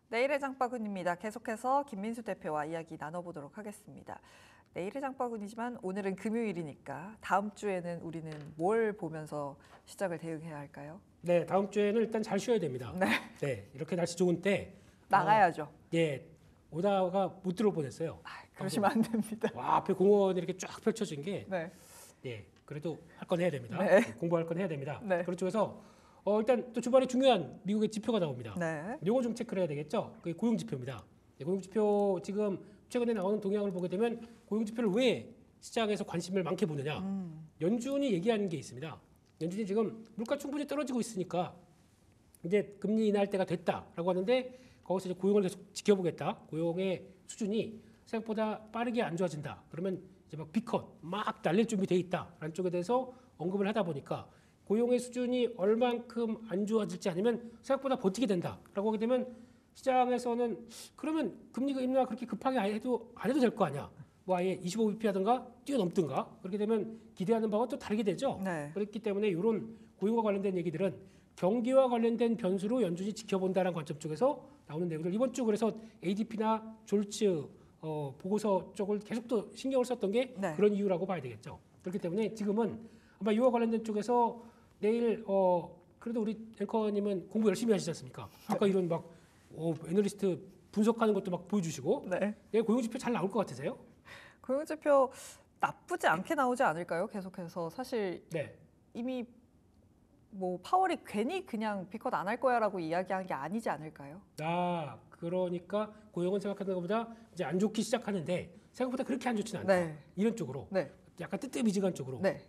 내일의 장바구니입니다. 계속해서 김민수 대표와 이야기 나눠보도록 하겠습니다. 내일의 장바구니지만 오늘은 금요일이니까 다음 주에는 우리는 뭘 보면서 시장을 대응해야 할까요? 네, 다음 주에는 일단 잘 쉬어야 됩니다. 네, 이렇게 날씨 좋은 때 나가야죠. 예, 오다가 못 들어보냈어요. 그러시면 안 됩니다. 와, 앞에 공원이 이렇게 쫙 펼쳐진 게 네. 예, 그래도 할 건 해야 됩니다. 네. 공부할 건 해야 됩니다. 네. 그런 쪽에서 일단 또 주말에 중요한 미국의 지표가 나옵니다. 네. 요거 좀 체크를 해야 되겠죠. 그게 고용 지표입니다. 네, 고용 지표 지금 최근에 나오는 동향을 보게 되면 고용 지표를 왜 시장에서 관심을 많게 보느냐. 연준이 얘기하는 게 있습니다. 연준이 지금 물가 충분히 떨어지고 있으니까 이제 금리 인하할 때가 됐다라고 하는데 거기서 이제 고용을 계속 지켜보겠다. 고용의 수준이 생각보다 빠르게 안 좋아진다. 그러면 이제 막 비컷 막 날릴 준비돼 있다라는 쪽에 대해서 언급을 하다 보니까 고용의 수준이 얼만큼 안 좋아질지 아니면 생각보다 버티게 된다라고 하게 되면 시장에서는 그러면 금리 인하 그렇게 급하게 안 해도 될 거 아니야. 뭐 아예 25bp 하든가 뛰어넘든가 그렇게 되면 기대하는 바와 또 다르게 되죠. 네. 그렇기 때문에 이런 고용과 관련된 얘기들은 경기와 관련된 변수로 연준이 지켜본다는 관점 쪽에서 나오는 내용들. 이번 주 그래서 ADP나 졸츠 보고서 쪽을 계속 또 신경을 썼던 게 네. 그런 이유라고 봐야 되겠죠. 그렇기 때문에 지금은 아마 이와 관련된 쪽에서 내일 그래도 우리 앵커님은 공부 열심히 하시지 않습니까? 아까 이런 막 애널리스트 분석하는 것도 막 보여주시고 네. 내일 고용지표 잘 나올 것 같으세요? 고용지표 나쁘지 않게 나오지 않을까요? 계속해서 사실 네. 이미 뭐 파월이 괜히 그냥 비컷 안 할 거야라고 이야기한 게 아니지 않을까요? 그러니까 고용은 생각하는 것보다 이제 안 좋기 시작하는데 생각보다 그렇게 안 좋지는 않다. 네. 이런 쪽으로. 네. 약간 뜨뜻미지근한 쪽으로. 네.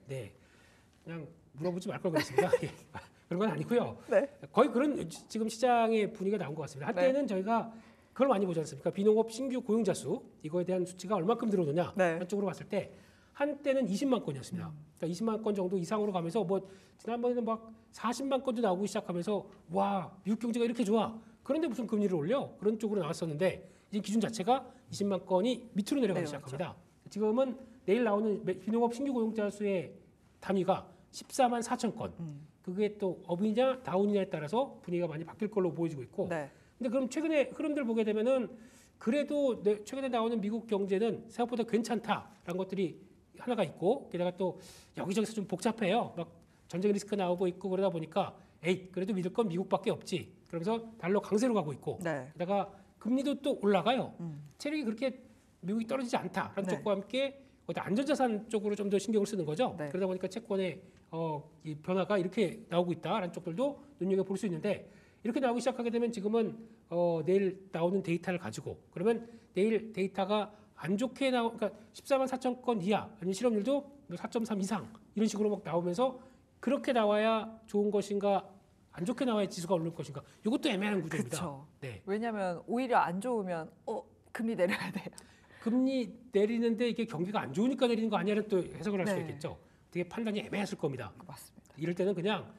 그냥 물어보지 말 걸 그랬습니다. 예. 그런 건 아니고요. 네. 거의 그런 지금 시장의 분위기가 나온 것 같습니다. 한때는 저희가 그걸 많이 보지 않습니까? 비농업 신규 고용자 수 이거에 대한 수치가 얼마큼 들어오느냐 네. 한쪽으로 봤을 때 한때는 20만 건이었습니다. 그러니까 20만 건 정도 이상으로 가면서 뭐 지난번에는 막 40만 건도 나오고 시작하면서 와 미국 경제가 이렇게 좋아. 그런데 무슨 금리를 올려? 그런 쪽으로 나왔었는데 이제 기준 자체가 20만 건이 밑으로 내려가기 시작합니다. 지금은 내일 나오는 비농업 신규 고용자 수의 단위가 14만 4천 건. 그게 또 업이냐 다운이냐에 따라서 분위기가 많이 바뀔 걸로 보여지고 있고. 네. 근데 그럼 최근에 흐름들 보게 되면은 그래도 최근에 나오는 미국 경제는 생각보다 괜찮다라는 것들이 하나가 있고 게다가 또 여기저기서 좀 복잡해요. 막 전쟁 리스크 나오고 있고 그러다 보니까 그래도 믿을 건 미국밖에 없지. 그러면서 달러 강세로 가고 있고 네. 게다가 금리도 또 올라가요. 체력이 그렇게 미국이 떨어지지 않다라는 네. 쪽과 함께 안전자산 쪽으로 좀 더 신경을 쓰는 거죠. 네. 그러다 보니까 채권의 이 변화가 이렇게 나오고 있다라는 쪽들도 눈여겨볼 수 있는데 이렇게 나오기 시작하게 되면 지금은 내일 나오는 데이터를 가지고 그러면 내일 데이터가 안 좋게 그러니까 14만 4천 건 이하 아니면 실업률도 4.3 이상 이런 식으로 막 나오면서 그렇게 나와야 좋은 것인가 안 좋게 나와야 지수가 오를 것인가 이것도 애매한 구조입니다. 그렇죠. 네. 왜냐하면 오히려 안 좋으면 금리 내려야 돼요. 금리 내리는데 이게 경기가 안 좋으니까 내리는 거 아니냐는 또 해석을 할 수가 네. 있겠죠. 되게 판단이 애매했을 겁니다. 맞습니다. 이럴 때는 그냥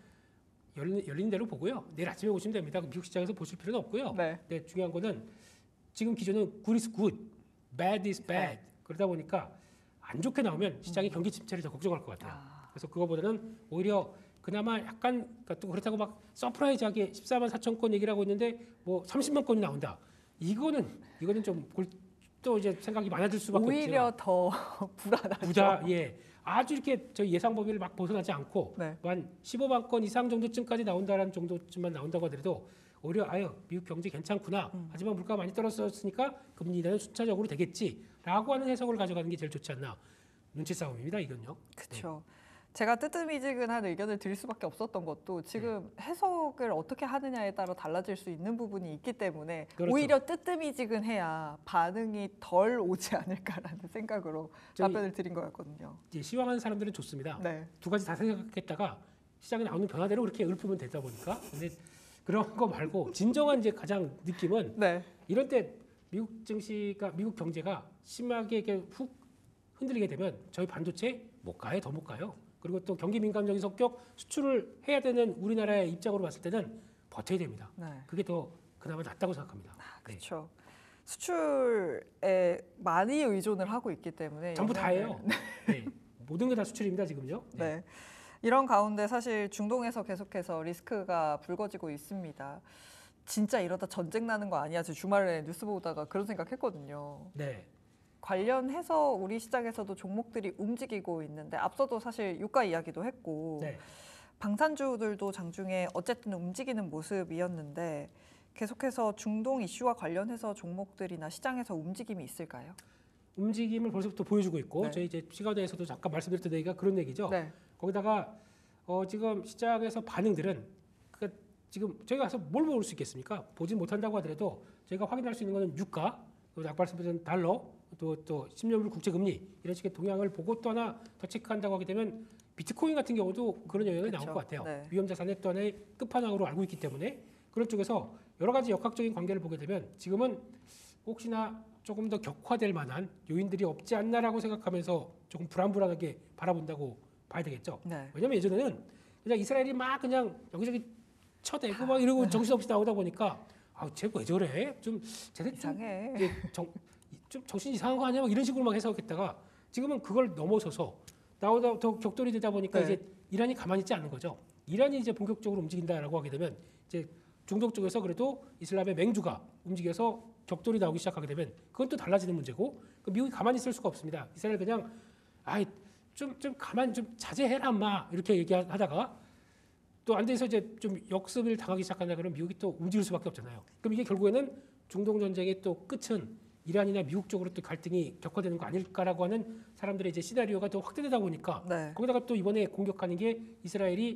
열린 대로 보고요. 내일 아침에 오시면 됩니다. 미국 시장에서 보실 필요는 없고요. 네. 근데 중요한 거는 지금 기준은 good is good, bad is bad. 그러다 보니까 안 좋게 나오면 시장이 경기 침체를 더 걱정할 것 같아요. 그래서 그거보다는 오히려 그나마 약간 그러니까 또 그렇다고 막 서프라이즈하게 14만 4천 건 얘기를 하고 있는데 뭐 30만 건이 나온다. 이거는 좀 또 이제 생각이 많아질 수밖에 없죠. 오히려 더 불안하죠. 아주 이렇게 저희 예상 범위를 막 벗어나지 않고 네. 한 15만 건 이상 정도쯤까지 나온다는 정도쯤만 나온다고 하더라도 오히려 미국 경제 괜찮구나. 하지만 물가가 많이 떨어졌으니까 금리 인하는 순차적으로 되겠지라고 하는 해석을 가져가는 게 제일 좋지 않나. 눈치 싸움입니다, 이건요. 그렇죠. 제가 뜨뜻미지근한 의견을 드릴 수밖에 없었던 것도 지금 해석을 어떻게 하느냐에 따라 달라질 수 있는 부분이 있기 때문에 그렇죠. 오히려 뜨뜻미지근해야 반응이 덜 오지 않을까라는 생각으로 답변을 드린 거였거든요. 이제 시황하는 사람들은 좋습니다. 네. 두 가지 다 생각했다가 시장에 나오는 변화대로 그렇게 읊으면 되다 보니까 근데 그런 거 말고 진정한 이제 가장 느낌은 네. 이런 때 미국 증시가 미국 경제가 심하게 이렇게 훅 흔들리게 되면 저희 반도체 못 가요, 더 못 가요. 그리고 또 경기 민감적인 성격 수출을 해야 되는 우리나라의 입장으로 봤을 때는 버텨야 됩니다. 네. 그게 더 그나마 낫다고 생각합니다. 그렇죠. 수출에 많이 의존을 하고 있기 때문에 전부 다예요. 네. 모든 게 다 수출입니다, 지금요. 네. 이런 가운데 사실 중동에서 계속해서 리스크가 불거지고 있습니다. 진짜 이러다 전쟁 나는 거 아니야? 저 주말에 뉴스 보다가 그런 생각했거든요. 네. 관련해서 우리 시장에서도 종목들이 움직이고 있는데 앞서도 사실 유가 이야기도 했고 네. 방산주들도 장중에 어쨌든 움직이는 모습이었는데 계속해서 중동 이슈와 관련해서 종목들이나 시장에서 움직임이 있을까요? 움직임을 벌써부터 보여주고 있고 네. 저희 이제 시간에서도 잠깐 말씀드렸던 얘기가 그런 얘기죠. 네. 거기다가 지금 시장에서 반응들은 그러니까 지금 저희가 가서 뭘 볼 수 있겠습니까? 보진 못한다고 하더라도 저희가 확인할 수 있는 것은 유가, 그리고 아까 말씀드린 달러, 또 10년물 국채금리 이런 식의 동향을 보고 또 하나 더 체크한다고 하게 되면 비트코인 같은 경우도 그런 영향이 그쵸. 나올 것 같아요. 네. 위험자산의 또 하나의 끝판왕으로 알고 있기 때문에 그런 쪽에서 여러 가지 역학적인 관계를 보게 되면 지금은 혹시나 조금 더 격화될 만한 요인들이 없지 않나라고 생각하면서 조금 불안불안하게 바라본다고 봐야 되겠죠. 네. 왜냐면 예전에는 그냥 이스라엘이 막 그냥 여기저기 쳐대고 막 이러고 정신없이 나오다 보니까 쟤왜 저래? 좀 쟤네 좀 이상해. 이제 좀 정신 이상한 거 아니야? 막 이런 식으로 막 해석했다가 지금은 그걸 넘어서서 나오다 더 격돌이 되다 보니까 네. 이제 이란이 가만히 있지 않는 거죠. 이란이 이제 본격적으로 움직인다라고 하게 되면 이제 중동 쪽에서 그래도 이슬람의 맹주가 움직여서 격돌이 나오기 시작하게 되면 그건 또 달라지는 문제고 미국이 가만히 있을 수가 없습니다. 이스라엘 그냥 좀 가만 좀 자제해라 엄마 이렇게 얘기하다가 또 안 돼서 이제 좀 역습을 당하기 시작한다 그러면 미국이 또 움직일 수밖에 없잖아요. 그럼 이게 결국에는 중동 전쟁의 또 끝은 이란이나 미국 쪽으로 또 갈등이 격화되는 거 아닐까라고 하는 사람들의 이제 시나리오가 더 확대되다 보니까 네. 거기다가 또 이번에 공격하는 게 이스라엘이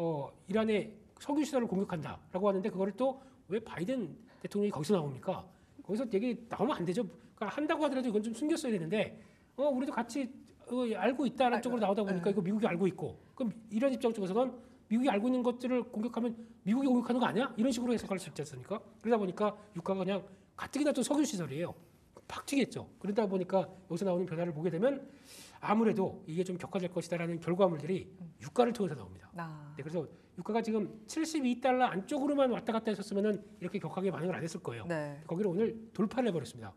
이란의 석유 시설을 공격한다라고 하는데 그거를 또 왜 바이든 대통령이 거기서 나옵니까? 거기서 얘기 나오면 안 되죠. 그러니까 한다고 하더라도 이건 좀 숨겼어야 되는데 우리도 같이 알고 있다는 쪽으로 나오다 보니까 이거 미국이 알고 있고 그럼 이런 입장 쪽에서는 미국이 알고 있는 것들을 공격하면 미국이 공격하는 거 아니야? 이런 식으로 해석할 수 있지 않습니까? 그러다 보니까 유가가 그냥 가뜩이나 또 석유 시설이에요. 팍 튀겠죠. 그러다 보니까 여기서 나오는 변화를 보게 되면 아무래도 이게 좀 격화될 것이다라는 결과물들이 유가를 통해서 나옵니다. 네, 그래서 유가가 지금 72달러 안쪽으로만 왔다 갔다 했었으면은 이렇게 격하게 반응을 안 했을 거예요. 네. 거기를 오늘 돌파를 해버렸습니다.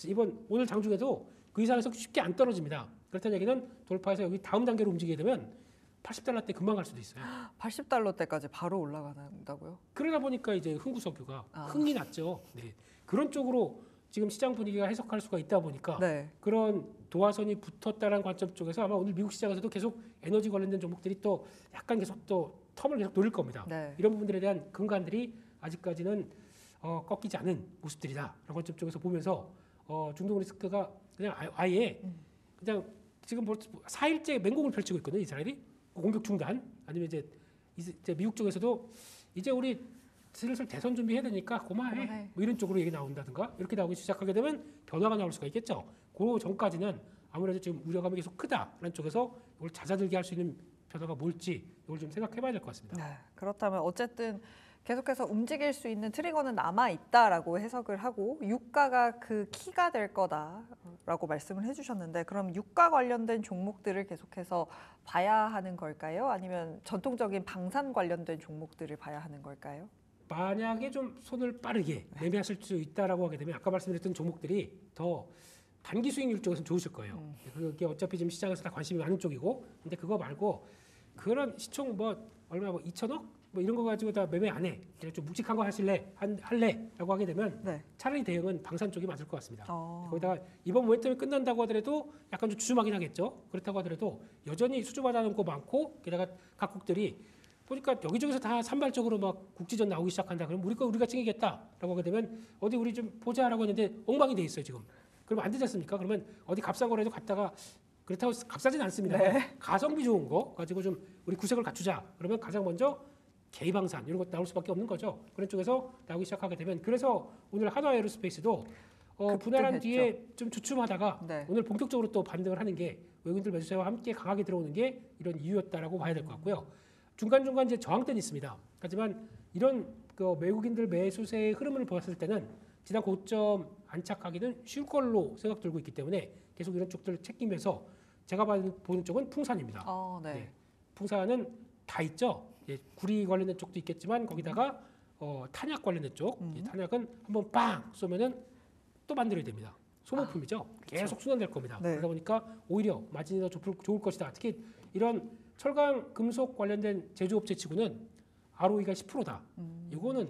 오늘 장중에도 그 이상에서 쉽게 안 떨어집니다. 그렇다는 얘기는 돌파해서 여기 다음 단계로 움직이게 되면 80달러 대 금방 갈 수도 있어요. 80달러대까지 바로 올라간다고요? 그러다 보니까 이제 흥구석유가 아. 흥이 났죠. 네. 그런 쪽으로 지금 시장 분위기가 해석할 수가 있다 보니까 네. 그런 도화선이 붙었다는 관점 쪽에서 아마 오늘 미국 시장에서도 계속 에너지 관련된 종목들이 또 약간 계속 또 텀을 계속 노릴 겁니다. 네. 이런 부분들에 대한 근간들이 아직까지는 꺾이지 않은 모습들이다라는 관점 쪽에서 보면서 중동 리스크가 그냥 아예 그냥 지금 4일째 맹공을 펼치고 있거든요. 이스라엘이 공격 중단 아니면 이제 미국 쪽에서도 이제 우리 슬슬 대선 준비해야 되니까 고마해. 뭐 이런 쪽으로 얘기 나온다든가 이렇게 나오기 시작하게 되면 변화가 나올 수가 있겠죠. 그 전까지는 아무래도 지금 우려감이 계속 크다라는 쪽에서 이걸 잦아들게 할 수 있는 변화가 뭘지 이걸 좀 생각해봐야 될 것 같습니다. 네. 그렇다면 어쨌든 계속해서 움직일 수 있는 트리거는 남아 있다라고 해석을 하고 유가가 그 키가 될 거다라고 말씀을 해주셨는데 그럼 유가 관련된 종목들을 계속해서 봐야 하는 걸까요? 아니면 전통적인 방산 관련된 종목들을 봐야 하는 걸까요? 만약에 좀 손을 빠르게 매매하실 수 있다라고 하게 되면 아까 말씀드렸던 종목들이 더 단기 수익률 쪽에서는 좋으실 거예요. 그게 어차피 지금 시장에서 다 관심이 많은 쪽이고, 근데 그거 말고 그런 시총 얼마 2천억 뭐 이런 거 가지고 다 매매 안 해. 그냥 좀 묵직한 거 할래라고 하게 되면 네. 차라리 대응은 방산 쪽이 맞을 것 같습니다. 어. 거기다가 이번 모멘텀이 끝난다고 하더라도 약간 좀 주춤하긴 하겠죠. 그렇다고 하더라도 여전히 수주받아놓은 거 많고 게다가 각국들이 보니까 여기저기서 다 산발적으로 막 국지전 나오기 시작한다. 그럼 우리가 챙기겠다라고 하게 되면 어디 우리 좀 보자라고 했는데 엉망이 돼 있어요 지금. 그러면 안 되지 않습니까? 그러면 어디 값싼 거라도 갔다가 그렇다고 값싸진 않습니다. 네. 가성비 좋은 거 가지고 좀 우리 구색을 갖추자. 그러면 가장 먼저 개방산 이런 것 나올 수밖에 없는 거죠. 그런 쪽에서 나오기 시작하게 되면 그래서 오늘 한화에어로스페이스도 분할한 뒤에 좀 주춤하다가 네. 오늘 본격적으로 또 반등을 하는 게 외국인들 매수세와 함께 강하게 들어오는 게 이런 이유였다라고 봐야 될 것 같고요. 중간중간 이제 저항대는 있습니다. 하지만 이런 그 외국인들 매수세의 흐름을 봤을 때는 지난 고점 안착하기는 쉬울 걸로 생각 들고 있기 때문에 계속 이런 쪽들을 챙기면서 제가 보는 쪽은 풍산입니다. 네. 네. 풍산은 다 있죠. 예, 구리 관련된 쪽도 있겠지만 거기다가 탄약 관련된 쪽, 탄약은 한번 빵 쏘면은 또 만들어야 됩니다. 소모품이죠. 계속 순환될 겁니다. 네. 그러다 보니까 오히려 마진이 더 좋을 것이다. 특히 이런 철강, 금속 관련된 제조업체 치고는 ROE가 10%다. 이거는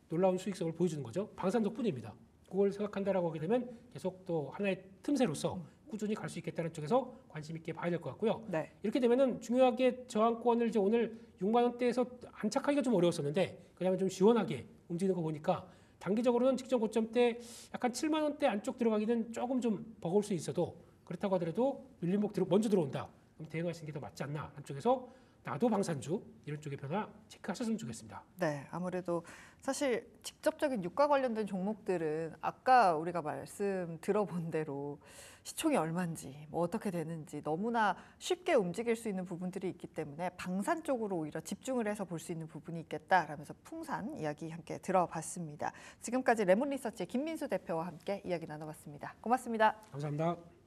놀라운 수익성을 보여주는 거죠. 방산 덕분입니다. 그걸 생각한다라고 하게 되면 계속 또 하나의 틈새로서 꾸준히 갈 수 있겠다는 쪽에서 관심 있게 봐야 될 것 같고요. 네. 이렇게 되면은 중요하게 저항권을 이제 오늘 6만 원대에서 안착하기가 좀 어려웠었는데 그다음에 좀 시원하게 움직이는 거 보니까 단기적으로는 직전 고점 때 약간 7만 원대 안쪽 들어가기는 조금 좀 버거울 수 있어도 그렇다고 하더라도 밀림목 먼저 들어온다. 그럼 대응하시는 게 더 맞지 않나 한쪽에서 나도 방산주 이런 쪽의 변화 체크하셨으면 좋겠습니다. 네, 아무래도 사실 직접적인 유가 관련된 종목들은 아까 우리가 말씀 들어본 대로 시총이 얼마인지 뭐 어떻게 되는지 너무나 쉽게 움직일 수 있는 부분들이 있기 때문에 방산 쪽으로 오히려 집중을 해서 볼 수 있는 부분이 있겠다라면서 풍산 이야기 함께 들어봤습니다. 지금까지 레몬리서치의 김민수 대표와 함께 이야기 나눠봤습니다. 고맙습니다. 감사합니다.